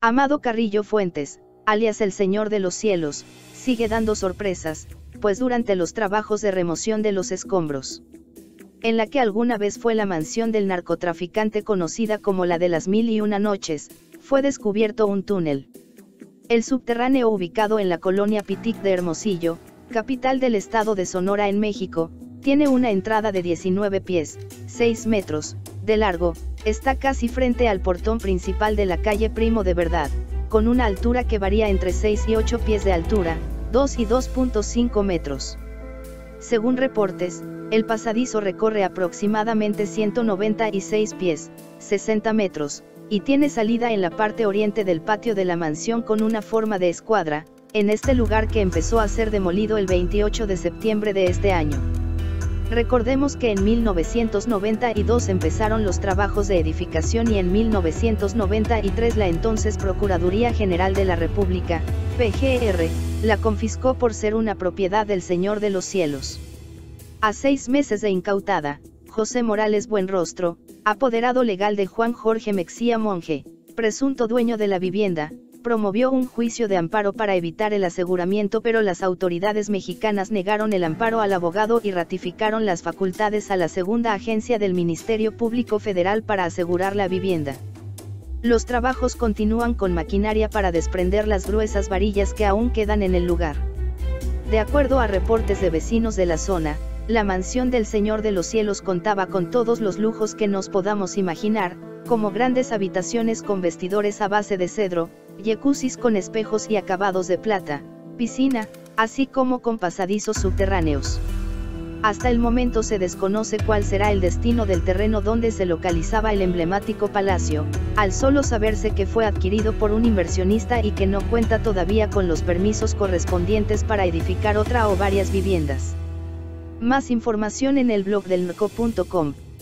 Amado Carrillo Fuentes, alias el Señor de los Cielos, sigue dando sorpresas, pues durante los trabajos de remoción de los escombros, en la que alguna vez fue la mansión del narcotraficante conocida como la de las 1001 noches, fue descubierto un túnel. El subterráneo ubicado en la colonia Pitic de Hermosillo, capital del estado de Sonora en México, tiene una entrada de 19 pies, 6 metros, de largo, está casi frente al portón principal de la calle Primo de Verdad, con una altura que varía entre 6 y 8 pies de altura, 2 y 2.5 metros. Según reportes, el pasadizo recorre aproximadamente 196 pies, 60 metros, y tiene salida en la parte oriente del patio de la mansión con una forma de escuadra, en este lugar que empezó a ser demolido el 28 de septiembre de este año. Recordemos que en 1992 empezaron los trabajos de edificación y en 1993 la entonces Procuraduría General de la República, PGR, la confiscó por ser una propiedad del Señor de los Cielos. A 6 meses de incautada, José Morales Buenrostro, apoderado legal de Juan Jorge Mexía Monje, presunto dueño de la vivienda, promovió un juicio de amparo para evitar el aseguramiento, pero las autoridades mexicanas negaron el amparo al abogado y ratificaron las facultades a la segunda agencia del Ministerio Público Federal para asegurar la vivienda. Los trabajos continúan con maquinaria para desprender las gruesas varillas que aún quedan en el lugar. De acuerdo a reportes de vecinos de la zona, la mansión del Señor de los Cielos contaba con todos los lujos que nos podamos imaginar, como grandes habitaciones con vestidores a base de cedro, jacuzzis con espejos y acabados de plata, piscina, así como con pasadizos subterráneos. Hasta el momento se desconoce cuál será el destino del terreno donde se localizaba el emblemático palacio, al solo saberse que fue adquirido por un inversionista y que no cuenta todavía con los permisos correspondientes para edificar otra o varias viviendas. Más información en el blog del narco.com.